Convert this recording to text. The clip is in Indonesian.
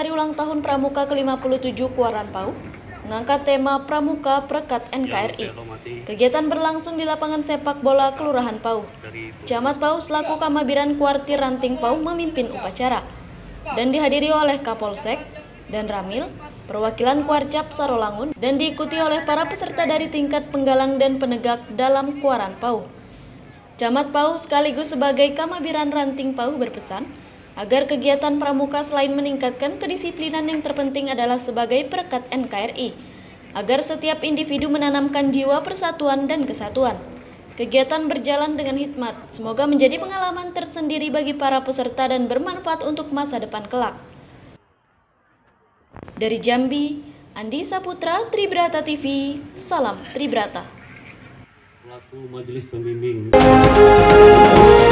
hari ulang tahun Pramuka ke-57 Kuaran Pau, mengangkat tema Pramuka Perekat NKRI. Kegiatan berlangsung di lapangan sepak bola Kelurahan Pau. Camat Pau selaku Kamabiran Kuartir Ranting Pau memimpin upacara dan dihadiri oleh Kapolsek dan Ramil, perwakilan Kuarcap Sarolangun, dan diikuti oleh para peserta dari tingkat penggalang dan penegak dalam Kuaran Pau. Camat Pau sekaligus sebagai Kamabiran Ranting Pau berpesan agar kegiatan pramuka selain meningkatkan kedisiplinan, yang terpenting adalah sebagai perekat NKRI, agar setiap individu menanamkan jiwa persatuan dan kesatuan. Kegiatan berjalan dengan hikmat, semoga menjadi pengalaman tersendiri bagi para peserta dan bermanfaat untuk masa depan kelak. Dari Jambi, Andi Saputra, Tribrata TV, salam Tribrata. Selaku Majelis Pembimbing